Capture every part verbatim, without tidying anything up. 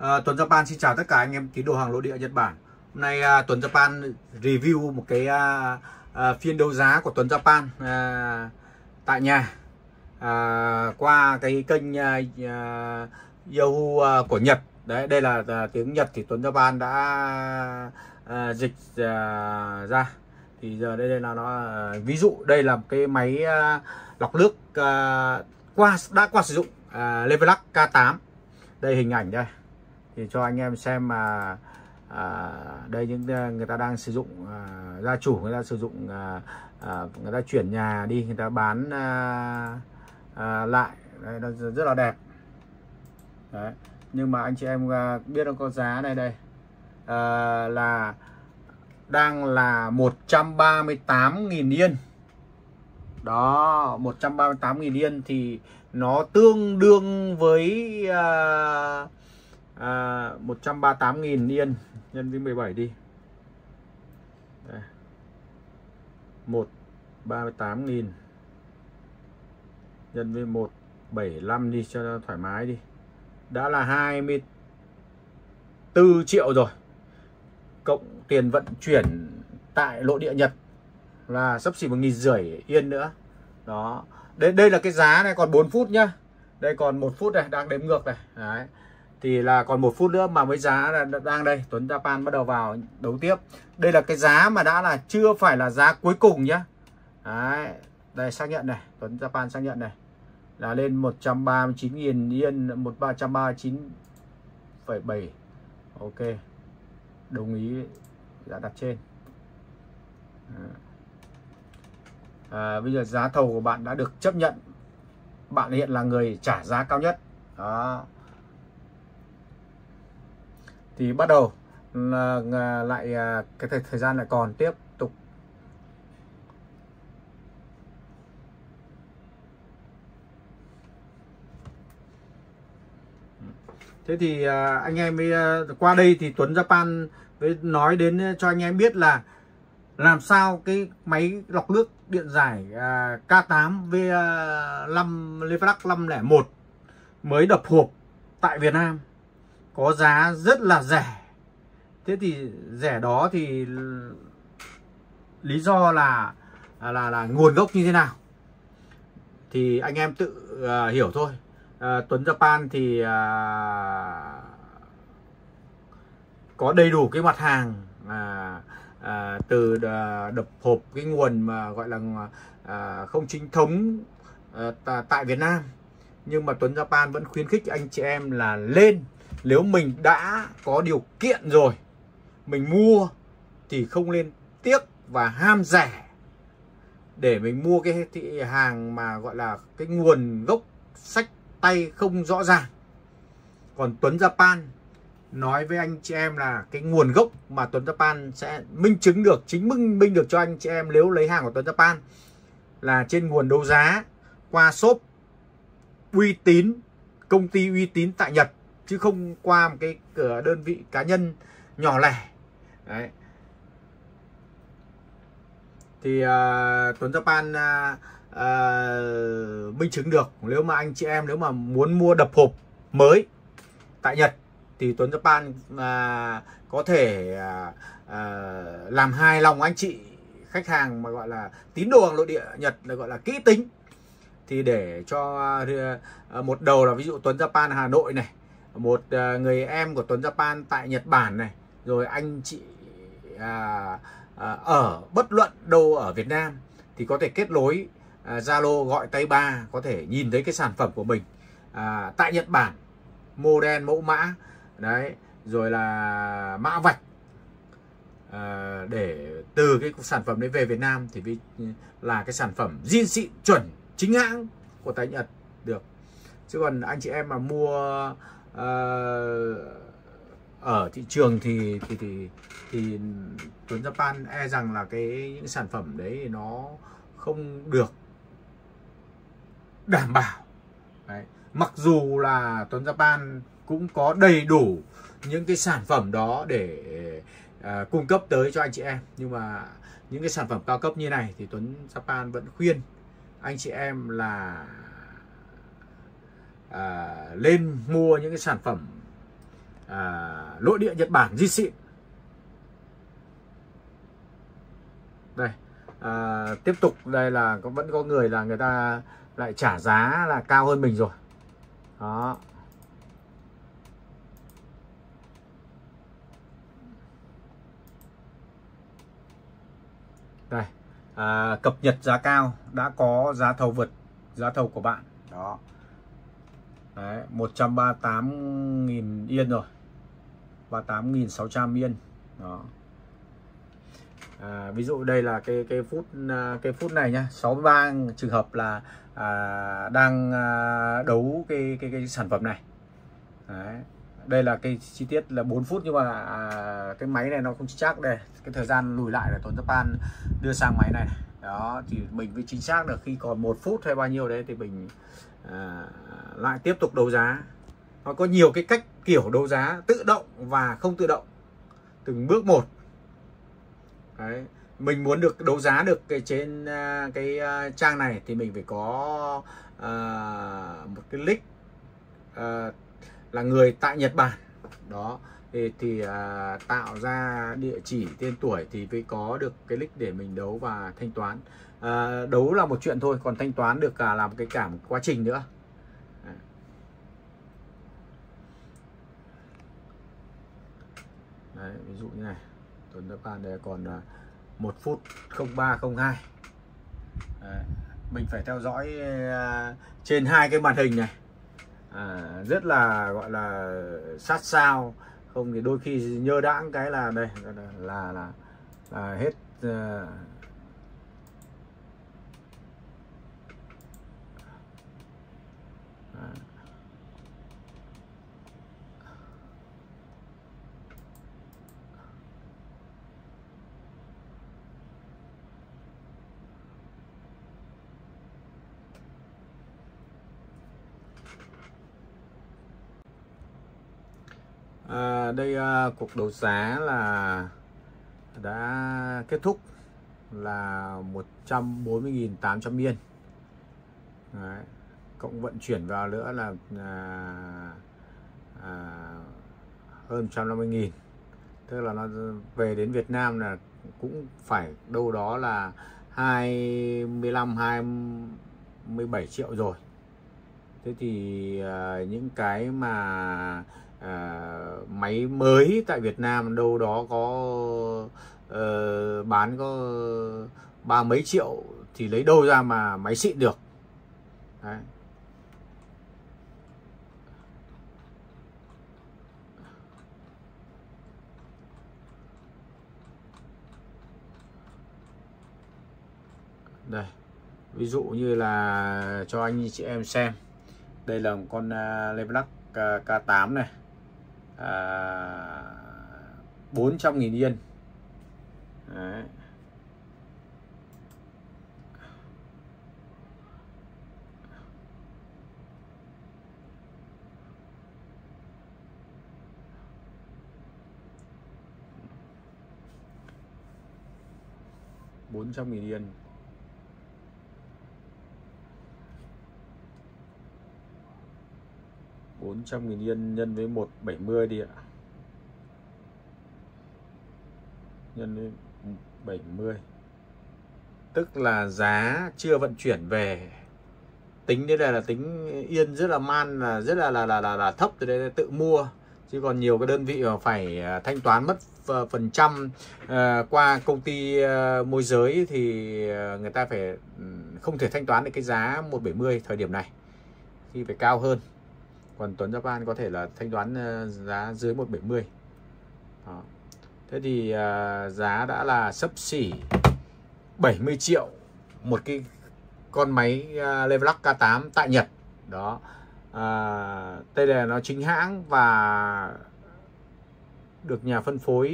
À, Tuấn Japan xin chào tất cả anh em tín đồ hàng nội địa Nhật Bản. Hôm nay à, Tuấn Japan review một cái à, à, phiên đấu giá của Tuấn Japan à, tại nhà à, qua cái kênh à, à, Yahoo của Nhật. Đấy, đây là à, tiếng Nhật thì Tuấn Japan đã à, dịch à, ra. Thì giờ đây, đây là nó à, ví dụ đây là một cái máy à, lọc nước à, qua đã qua sử dụng à, Levelac K tám. Đây hình ảnh đây thì cho anh em xem mà à, đây những người ta đang sử dụng à, gia chủ người ta sử dụng à, à, người ta chuyển nhà đi, người ta bán à, à, lại. Đây, nó rất là đẹp. Đấy. Nhưng mà anh chị em à, biết nó có giá này đây à, là đang là một trăm ba mươi tám nghìn yên. Đó, một trăm ba mươi tám nghìn yên thì nó tương đương với à, à, một trăm ba mươi tám nghìn yên nhân với mười bảy đi. Đây. một trăm ba mươi tám nghìn nhân với một trăm bảy mươi lăm đi cho nó thoải mái đi. Đã là hai mươi tư triệu rồi. Cộng tiền vận chuyển tại nội địa Nhật là xấp xỉ một nghìn rưỡi yên nữa. Đó. Đây đây là cái giá này, còn bốn phút nhá. Đây còn một phút này, đang đếm ngược này. Đấy. Thì là còn một phút nữa mà mới giá là đang đây. Tuấn Japan bắt đầu vào đấu tiếp. Đây là cái giá mà đã là chưa phải là giá cuối cùng nhá. Đấy. Đây xác nhận này, Tuấn Japan xác nhận này. Là lên một trăm ba mươi chín nghìn yên, một trăm ba mươi chín phẩy bảy. Ok. Đồng ý giá đặt trên. À, bây giờ giá thầu của bạn đã được chấp nhận. Bạn hiện là người trả giá cao nhất. Đó. Thì bắt đầu là, là lại cái thời, thời gian lại còn tiếp tục. Thế thì anh em mới qua đây thì Tuấn Japan mới nói đến cho anh em biết là làm sao cái máy lọc nước điện giải K tám V năm Levelac năm không một mới đập hộp tại Việt Nam có giá rất là rẻ. Thế thì rẻ đó thì lý do là là là nguồn gốc như thế nào thì anh em tự uh, hiểu thôi. uh, Tuấn Japan thì uh, có đầy đủ cái mặt hàng uh, À, từ à, đập hộp cái nguồn mà gọi là à, không chính thống à, tại Việt Nam. Nhưng mà Tuấn Japan vẫn khuyến khích anh chị em là lên, nếu mình đã có điều kiện rồi mình mua thì không nên tiếc và ham rẻ để mình mua cái thị hàng mà gọi là cái nguồn gốc xách tay không rõ ràng. Còn Tuấn Japan nói với anh chị em là cái nguồn gốc mà Tuấn Japan sẽ minh chứng được, chính minh minh được cho anh chị em nếu lấy hàng của Tuấn Japan là trên nguồn đấu giá qua shop uy tín, công ty uy tín tại Nhật, chứ không qua một cái cửa đơn vị cá nhân nhỏ lẻ. Đấy. Thì uh, Tuấn Japan uh, uh, minh chứng được nếu mà anh chị em nếu mà muốn mua đập hộp mới tại Nhật thì Tuấn Japan à, có thể à, à, làm hài lòng anh chị khách hàng mà gọi là tín đồ hàng nội địa Nhật, là gọi là kỹ tính. Thì để cho à, một đầu là ví dụ Tuấn Japan Hà Nội này, một à, người em của Tuấn Japan tại Nhật Bản này, rồi anh chị à, à, ở bất luận đâu ở Việt Nam thì có thể kết nối Zalo à, gọi tay ba, có thể nhìn thấy cái sản phẩm của mình à, tại Nhật Bản, model mẫu mã. Đấy, rồi là mã vạch à, để từ cái sản phẩm đấy về Việt Nam thì vì là cái sản phẩm zin xịn chuẩn chính hãng của tại Nhật được. Chứ còn anh chị em mà mua à, ở thị trường thì thì thì, thì Tuấn Japan e rằng là cái những sản phẩm đấy nó không được đảm bảo. Đấy. Mặc dù là Tuấn Japan cũng có đầy đủ những cái sản phẩm đó để à, cung cấp tới cho anh chị em, nhưng mà những cái sản phẩm cao cấp như này thì Tuấn Japan vẫn khuyên anh chị em là à, lên mua những cái sản phẩm à, nội địa Nhật Bản zin xịn. Đây à, tiếp tục đây là có vẫn có người là người ta lại trả giá là cao hơn mình rồi đó. Đây à, cập nhật giá cao, đã có giá thầu vượt giá thầu của bạn đó. Đấy, một trăm ba mươi tám nghìn yên rồi, ba mươi tám nghìn sáu trăm yên đó. À, ví dụ đây là cái cái phút cái phút này nhá, sáu mươi ba trường hợp là à, đang à, đấu cái, cái cái sản phẩm này. Đấy. Đây là cái chi tiết là bốn phút nhưng mà à, cái máy này nó không chính xác. Đây cái thời gian lùi lại là Tuấn Japan đưa sang máy này đó, thì mình mới chính xác được khi còn một phút hay bao nhiêu đấy thì mình à, lại tiếp tục đấu giá. Nó có nhiều cái cách kiểu đấu giá tự động và không tự động, từng bước một. Đấy. Mình muốn được đấu giá được cái trên uh, cái uh, trang này thì mình phải có uh, một cái link uh, là người tại Nhật Bản đó, thì, thì uh, tạo ra địa chỉ tên tuổi thì mới có được cái link để mình đấu và thanh toán. Uh, đấu là một chuyện thôi, còn thanh toán được cả làm cái cả một quá trình nữa. Đấy, ví dụ như này Tuấn Japan đây còn uh, một phút không ba không hai. Đấy, mình phải theo dõi uh, trên hai cái màn hình này à, rất là gọi là sát sao, không thì đôi khi nhơ đãng cái là đây là là, là, là hết uh, À, đây à, cuộc đấu giá là đã kết thúc là một trăm bốn mươi nghìn tám trăm yên. Đấy, cộng vận chuyển vào nữa là à, à, hơn một trăm năm mươi nghìn. Tức là nó về đến Việt Nam là cũng phải đâu đó là hai mươi lăm hai mươi bảy triệu rồi. Thế thì à, những cái mà à, máy mới tại Việt Nam đâu đó có uh, bán có ba mấy triệu thì lấy đâu ra mà máy xịn được. Đấy. Đây ví dụ như là cho anh chị em xem, đây là một con uh, Levelac uh, K tám này, à, bốn trăm nghìn yên. Đấy. bốn trăm nghìn yên. bốn trăm nghìn yên nhân với một trăm bảy mươi đi ạ. Nhân với bảy mươi. Tức là giá chưa vận chuyển về. Tính đây là, là tính yên rất là man, là rất là là là là, là thấp, từ đây là tự mua. Chứ còn nhiều cái đơn vị mà phải thanh toán mất phần trăm uh, qua công ty uh, môi giới thì người ta phải không thể thanh toán được cái giá một trăm bảy mươi thời điểm này, thì phải cao hơn. Còn Tuấn Japan có thể là thanh toán uh, giá dưới một trăm bảy mươi. Đó. Thế thì uh, giá đã là xấp xỉ bảy mươi triệu một cái con máy uh, Levelac K tám tại Nhật. Đó. À, đây là nó chính hãng và được nhà phân phối,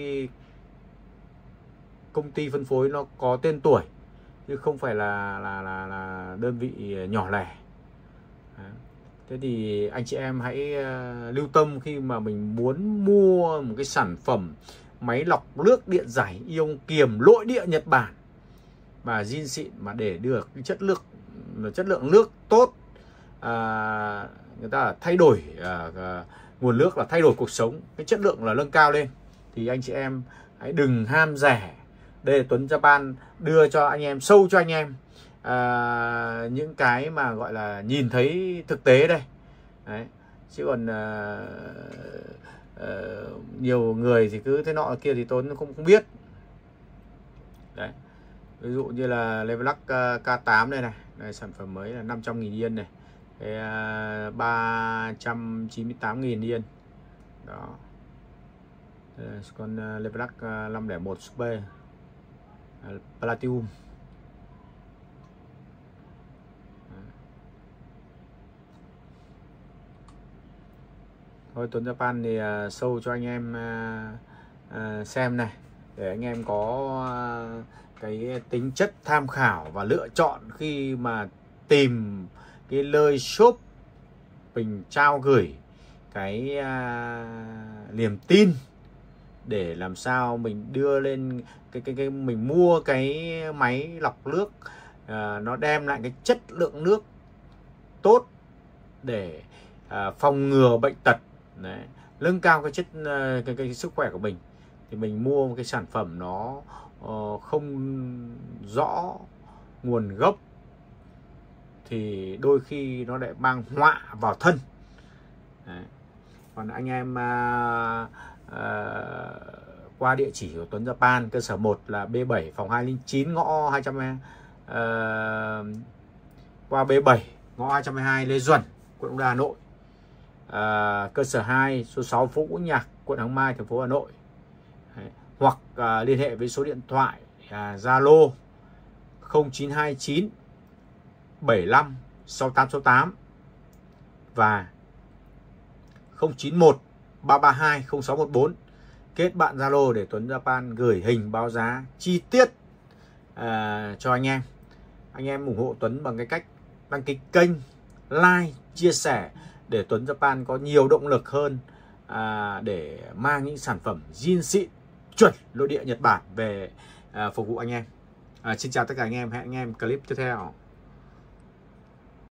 công ty phân phối nó có tên tuổi chứ không phải là là là, là đơn vị nhỏ lẻ. Đấy. Thế thì anh chị em hãy uh, lưu tâm khi mà mình muốn mua một cái sản phẩm máy lọc nước điện giải ion kiềm nội địa Nhật Bản mà zin xịn, mà để được cái chất lượng chất lượng nước tốt, à, người ta thay đổi à, nguồn nước là thay đổi cuộc sống, cái chất lượng là nâng cao lên, thì anh chị em hãy đừng ham rẻ. Đây là Tuấn Japan đưa cho anh em, sâu cho anh em à, những cái mà gọi là nhìn thấy thực tế đây. Đấy. Chứ còn à, à, nhiều người thì cứ thế nọ kia thì Tuấn cũng không biết. Đấy. Ví dụ như là Levelac K tám đây này, đây, sản phẩm mới là năm trăm nghìn yên này, cái uh, ba trăm chín mươi tám nghìn yên đó. Đây, còn uh, Levelac uh, năm không một Super uh, Platinum. Thôi Tuấn Japan thì uh, show cho anh em uh, uh, xem này, để anh em có uh, cái tính chất tham khảo và lựa chọn khi mà tìm cái nơi shop mình trao gửi cái uh, niềm tin, để làm sao mình đưa lên cái cái cái mình mua cái máy lọc nước uh, nó đem lại cái chất lượng nước tốt để uh, phòng ngừa bệnh tật. Đấy, nâng cao cái chất uh, cái, cái, cái sức khỏe của mình, thì mình mua một cái sản phẩm nó uh, không rõ nguồn gốc thì đôi khi nó lại mang họa vào thân. Đấy. Còn anh em uh, uh, qua địa chỉ của Tuấn Japan, cơ sở một là B bảy phòng hai không chín ngõ hai trăm, uh, qua B bảy ngõ hai trăm hai mươi hai Lê Duẩn, quận Đống Đa, Hà Nội. Uh, cơ sở hai số sáu Phố Ngũ Nhạc, quận Hoàng Mai, thành phố Hà Nội. Đấy. Hoặc uh, liên hệ với số điện thoại Zalo uh, không chín hai chín bảy lăm sáu tám sáu tám và không chín một ba ba hai không sáu một bốn. Kết bạn Zalo để Tuấn Japan gửi hình báo giá chi tiết uh, cho anh em. Anh em ủng hộ Tuấn bằng cái cách đăng ký kênh, like, chia sẻ để Tuấn Japan có nhiều động lực hơn à, để mang những sản phẩm zin xịn chuẩn nội địa Nhật Bản về à, phục vụ anh em. À, xin chào tất cả anh em, hẹn anh em clip tiếp theo.